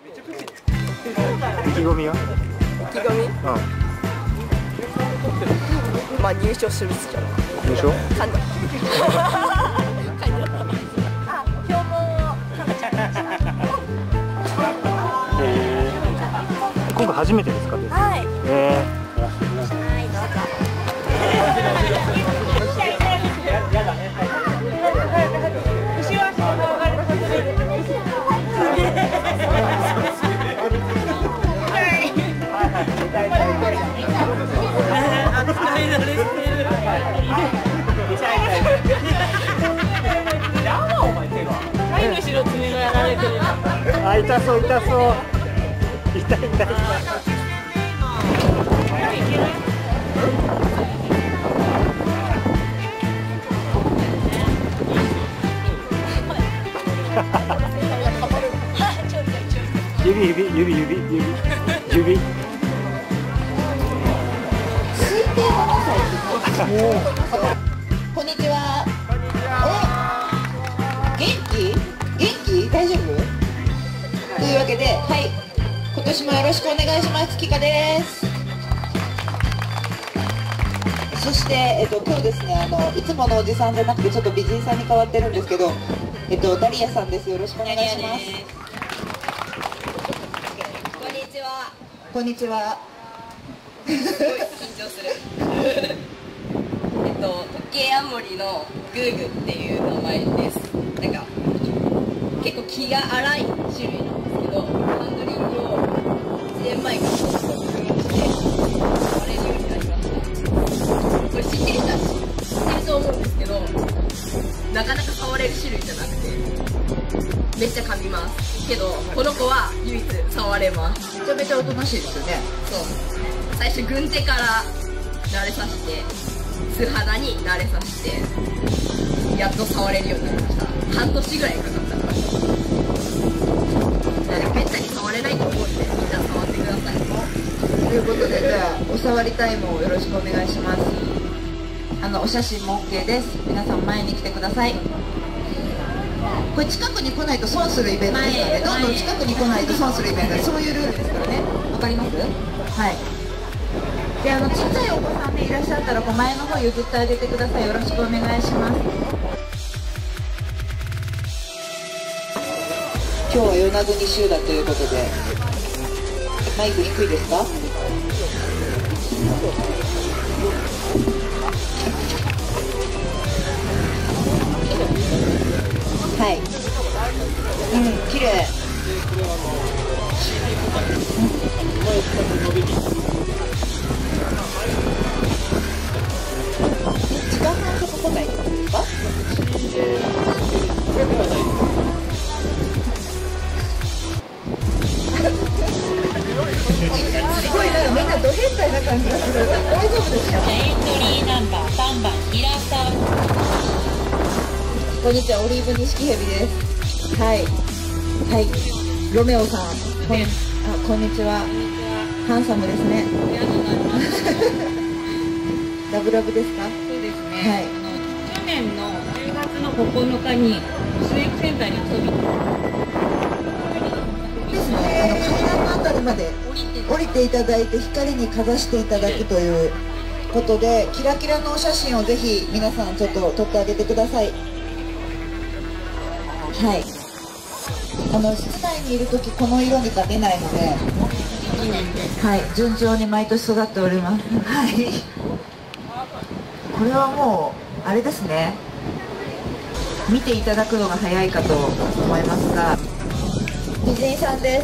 意気込みは？ 意気込み？まあ入賞するっすじゃん。 入賞？ 噛んだ。あ、今日も今回初めてですか？ はい。はい、どうぞ。 あ、痛そう痛そう。痛い痛い痛い。指。 こんにちは。元気？大丈夫？というわけで、はい、今年もよろしくお願いします。キカです。そして、今日ですね、いつものおじさんじゃなくてちょっと美人さんに変わってるんですけど、ダリアさんです。よろしくお願いします。 こんにちは。 こんにちは。 すごい緊張する。時計ヤモリのグーグっていう名前です。なんか結構気が荒い種類なんですけど、ハンドリングを1年前から工夫して触れるようになりました。これ知ってる人は知ってると思うんですけど、なかなか触れる種類じゃなくてめっちゃ噛みますけど、この子は唯一触れます。 めちゃめちゃおとなしいですよね。 そう、最初軍手から慣れさせて、素肌に慣れさせて、やっと触れるようになりました。半年ぐらいかかったから。めったに触れないと思うんで、みんな触ってください。 ということで、じゃあお触りタイムをよろしくお願いします。お写真も OK です。皆さん前に来てください。これ近くに来ないと損するイベントですからね。どんどん近くに来ないと損するイベントで、そういうルールですからね。わかります？はい。で、ちっちゃいお子さんでいらっしゃったら、前の方譲ってあげてください。よろしくお願いします。今日は与那国集団ということで、マイク低いですか？はい。綺麗。時間がそこ来ないんですか？すごいな、みんなド変態な感じがする。大丈夫ですか？ エントリーナンバー3番平さん。 こんにちは、オリーブ錦蛇です。はい。はい。ロメオさん。こんにちは。ハンサムですね。ラブラブですか？ そうですね。 はい。 去年の10月の9日にスイープセンターに遊びにですね。階段のあたりまで降りていただいて、光にかざしていただくということで、キラキラのお写真をぜひ皆さんちょっと撮ってあげてください。はい。室内にいるときこの色にが出ないので、はい、順調に毎年育っております。はい。これはもうあれですね。見ていただくのが早いかと思いますが、美人さんです。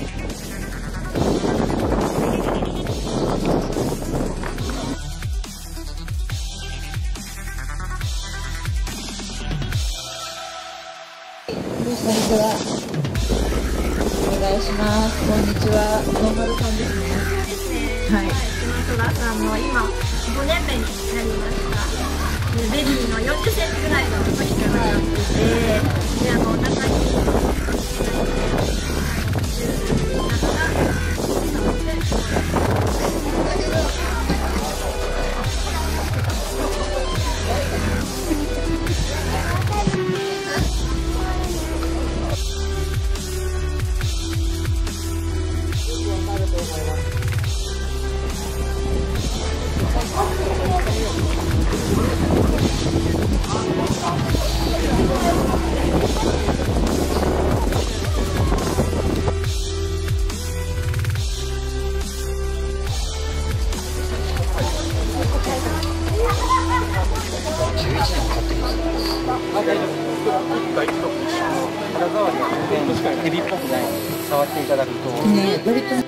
こんにちは。お願いします。こんにちは。ノーマルさんですね。はい。 島空さんも今5年目になりました。ベビーの40センチぐらいのお人がなってて、でお腹確かにエビっぽくない。触っていただくと。 ね、割と。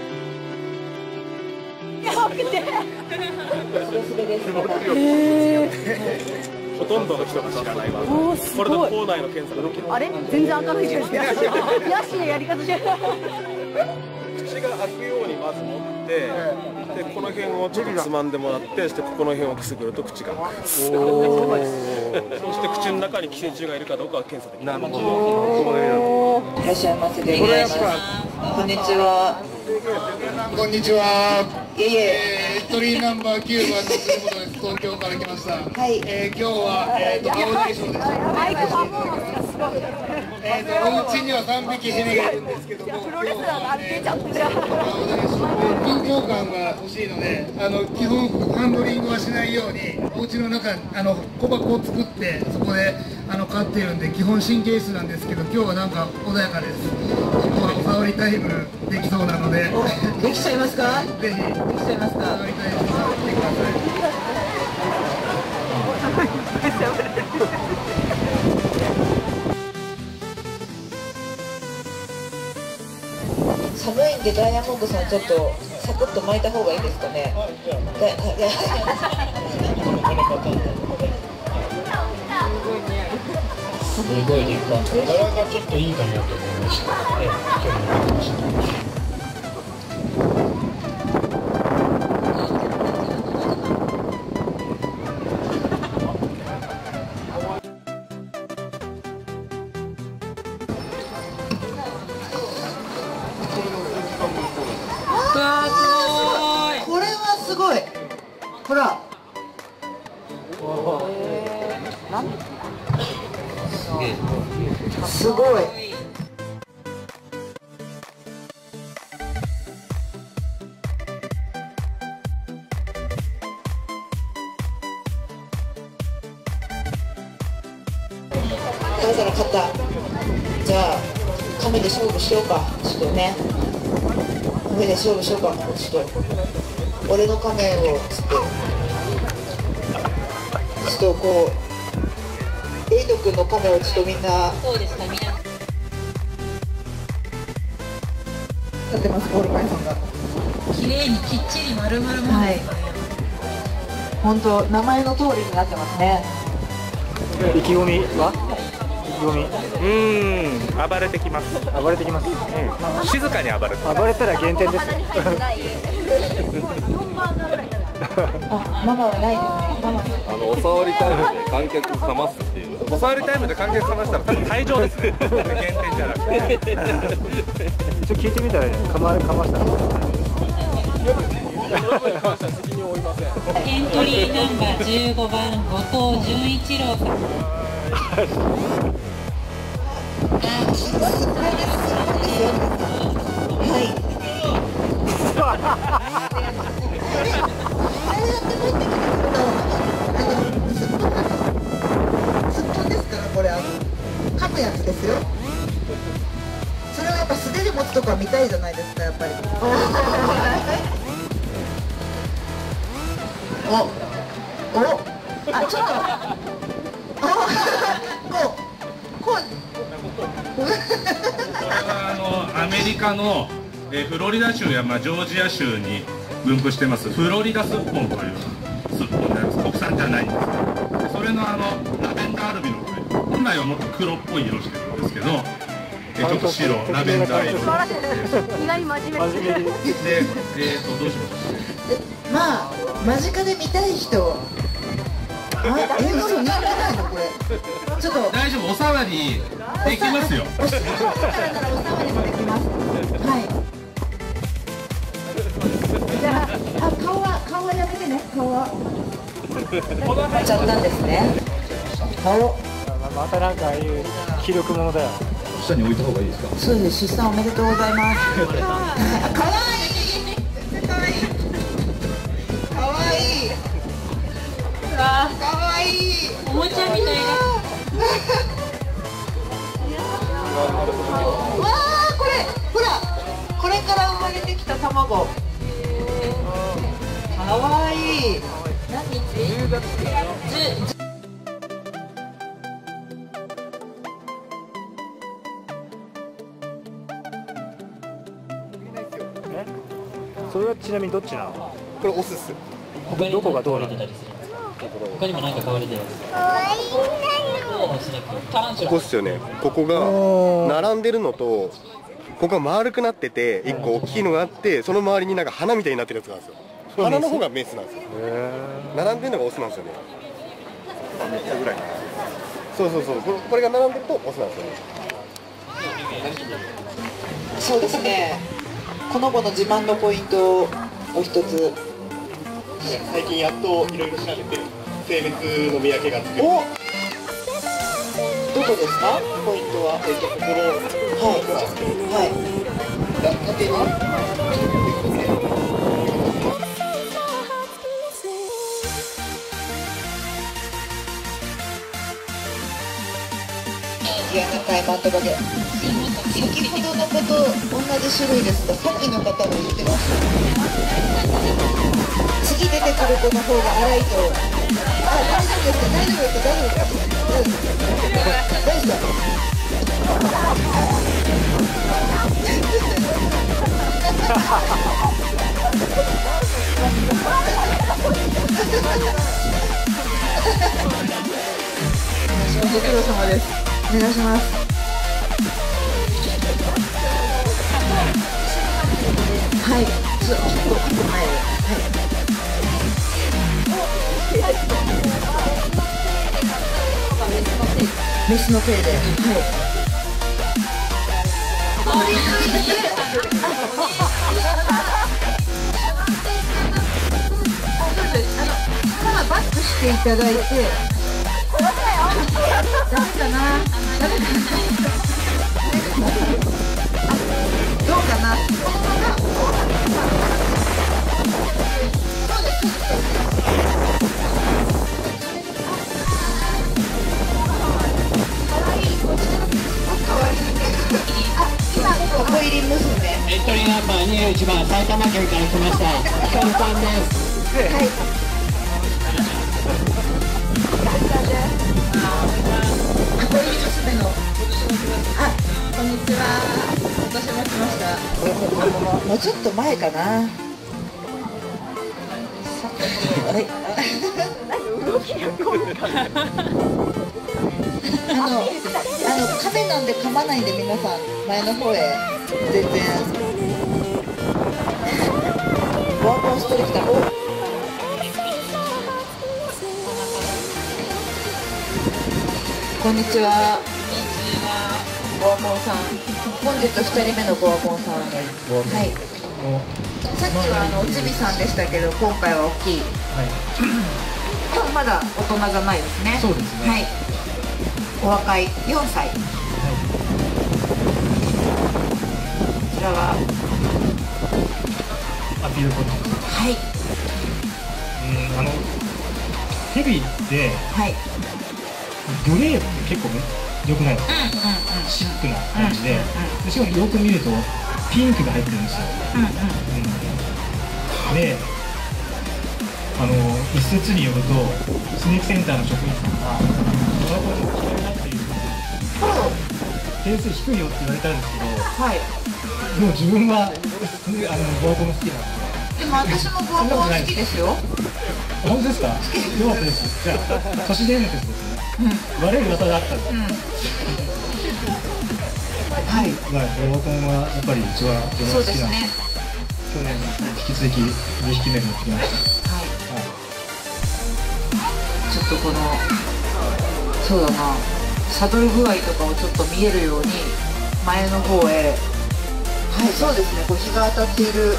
ほとんどの人が知らないわ。これの校内の検査ができる。 あれ全然開かないじゃないですか。ヤシのやり方じゃない。 口が開くようにまず持って、でこの辺をちょっとつまんでもらって、そしてここの辺をくすぐると口が開く。そして口の中に寄生虫がいるかどうかは検査できる。なるほど。 いらっしゃいませでございます。こんにちは。 こんにちは。 いえいえ。 エントリーナンバー9番の杉本です。東京から来ました。 はい。 今日は青大将です。お家には3匹ヘビがいるんですけども、今日は青大将緊張感が欲しいので、基本ハンドリングはしないように、お家の中小箱を作ってそこで飼っているんで基本神経質なんですけど、今日はなんか穏やかです。今日はお触りタイムできそうなので、 できちゃいますか？ ぜひできちゃいますか？ 触りタイムさせてください。 寒いんでダイヤモンドさんちょっとサクッと巻いた方がいいですかね。 すごい立派。柄がちょっといいかなと思いました。今日も見てました。 これはすごい。ほら。すごい。誰から勝った。じゃあ亀で勝負しようか。ちょっとね。亀で勝負しようか。ちょっと俺の亀をちょっとこうエイド君の亀をちょっとみんな。 そうですか、みんな。 やってます、ポールパイソンが。 綺麗にきっちり丸々も。 はい。本当名前の通りになってますね。 意気込みは？意気込み。暴れてきます。暴れてきます。静かに暴れて。暴れたら減点です。 あ、ママはないですね。ママ。 お触りタイムで観客かますっていう。 お触りタイムで観客かましたら多分退場ですね。減点じゃなくて。一応聞いてみたらかました。責任を負いません。 エントリーナンバー15番後藤純一郎さん。 はい。すっぽんですから、これ噛むやつですよ。それをやっぱ素手で持つとか見たいじゃないですか、やっぱり。あ、ちょっと。これはアメリカのフロリダ州やジョージア州に分布してますフロリダスッポンというスッポンであります。国産じゃないんですけど、それのラベンダーアルビノという、本来はもっと黒っぽい色してるんですけど、ちょっと白ラベンダー色意外に真面目で、どうしましょう。 まあ間近で見たい人。嘘人気ないのこれ。ちょっと大丈夫、お触りできますよ。 お触りもできます。はい。じゃあ顔はやめてね。顔は。ちゃったんですね。顔。 またなんかああいう気力者だよ。 下に置いた方がいいですか。 そうです。出産おめでとうございます。可愛い。可愛い。可愛い。可愛い。 おもちゃみたいな。 わあ、これほら、これから生まれてきた卵。可愛い。 何日？ ちなみにどっちなの？ これオスっす。 どこがどうなの？ 他にも何か変わりで。 ここっすよね。ここが並んでるのと、ここが丸くなってて、一個大きいのがあって、その周りになんか花みたいになってるやつがあるんですよ。花の方がメスなんですよ。並んでるのがオスなんですよね。めっちゃぐらい。そうそうそう。これが並んでるとオスなんですよね。 そうですね。この子の自慢のポイントをお一つ。 最近やっといろいろ調べて性別の見分けがつく。どこですか？ポイントは。 ここのはい。 縦に。 いや、高いマントバゲ。先ほどの子と同じ種類ですが、さっきの方も言ってました。次出てくる子の方が荒いと。あ、大丈夫ですか？大丈夫ですか？大丈夫ですか？大丈夫ですか？ご苦労様です。お願いします。はい、ちょっと前へ。メスの手で。はい。バックしていただいて。ダメかな。どうかな。ここ入り娘。 エントリーナンバー21番、埼玉県から来ました。ひかるさんです。 はい。ここ入り娘の。あ、こんにちは。私も来ました。もうちょっと前かな。はい。亀なんで噛まないんで皆さん前の方へ全然。ワーコンストリクター。こんにちは。ゴアモンさん。本日2人目のゴアモンさんです。はい。さっきはおちびさんでしたけど、今回は大きい。今日まだ大人じゃないですね。 そうですね。 はい。お若い4歳。こちらはアピールコート。 はい。 ヘビで、 はい、 グレーって結構ね良くないですか？シックな感じで、しかもよく見るとピンクが入ってるんですよ。で、一説によるとスネークセンターの職員さんがドラゴンの嫌いだっていう点数低いよって言われたんですけど、 はい、 でも自分はドラゴン好きなんで。 でも私もドラゴン好きですよ。 本当ですか？よかったです。じゃあ都市伝説ですね。悪い噂があったんです。 はい。 ドラゴンはやっぱりうちは好きなんです。去年引き続き2匹目持ってきました。はい。 ちょっとこのそうだな、サドル具合とかをちょっと見えるように前の方へ。はい、そうですね。こう日が当たっている。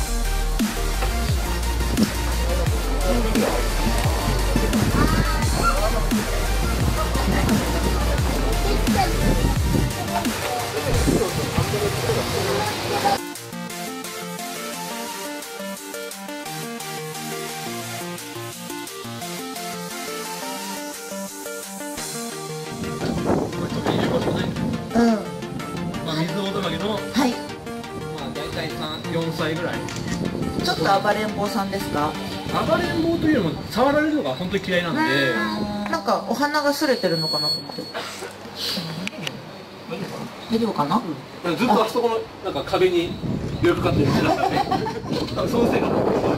水オオトカゲの、 はい、 大体4歳ぐらい。 ちょっと暴れん坊さんですか？ 暴れん坊というよりも触られるのが本当に嫌いなんで、 なんかお花が擦れてるのかなと思って。大丈夫かな？ ずっとあそこのなんか壁によく買ってる。そのせいかな。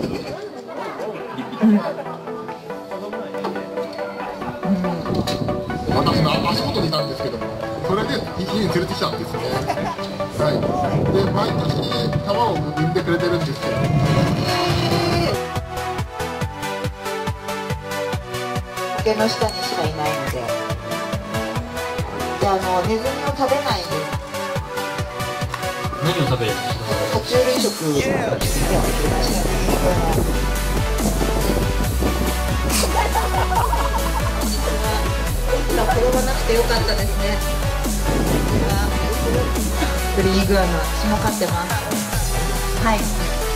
私の足元にいたんですけども、それで家に連れてきたんですよね。はい。で、毎年卵を産んでくれてるんですけど。 竹の下にしかいないので、でネズミを食べないんです。 何を食べる？ 爬虫類食。転ばなくてよかったですね。グリーンイグアナ、私も飼ってます。はい。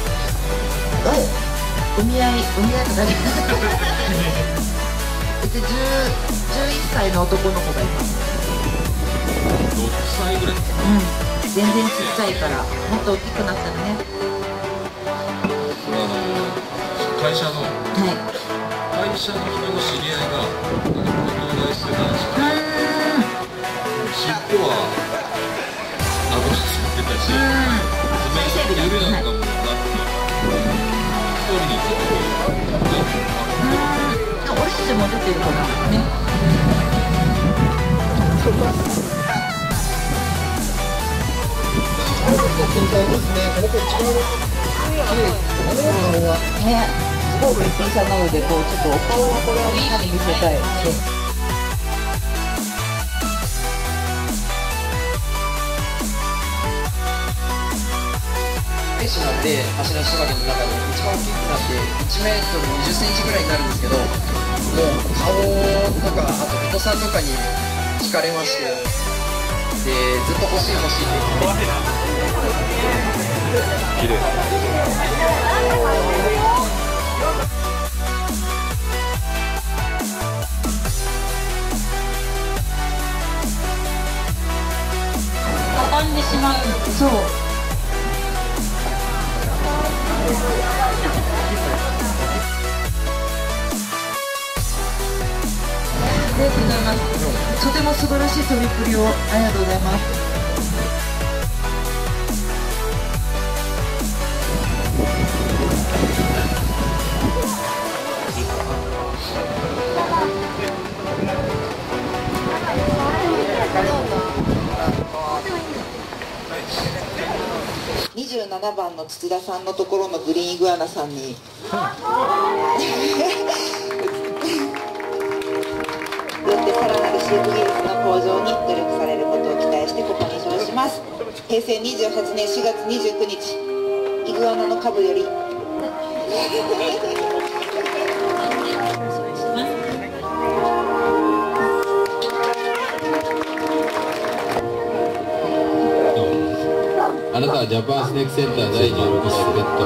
お見合いとだけ。11歳の男の子がいます。 6歳ぐらい。 全然ちっちゃいから、もっと大きくなったらね。 会社の人の知り合いが東大してたらしくて、尻尾は顎がついてたし、爪の指なんかもなくて、一人にオレンジも出てるからね。すごく一品さんなので、こうちょっとお顔をこれをみんなに見せたい。 フェイシなんで、足の縛りの中で一番大きくなって1メートル20センチぐらいになるんですけど、もう顔とか、あとお子さんとかに惹かれまして、でずっと欲しいって言って綺麗。 畳んでしまう。 そう。ありがとうございます。とても素晴らしい飛びっぷりをありがとうございます。27番の筒田さんのところのグリーンイグアナさんによってさらなる飼育技術の向上に努力されることを期待してここに称します。平成28年4月29日イグアナの株よりあなたはジャパンスネークセンター第16代ペット。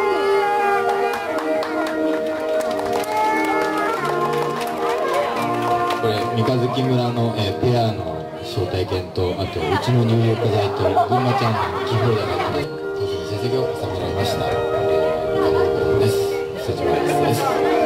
これ三日月村の、ペアの招待券と、あとうちの入浴剤と群馬ちゃんの寄付だなので、当時の成績を収められました。三日月です。スタジオです。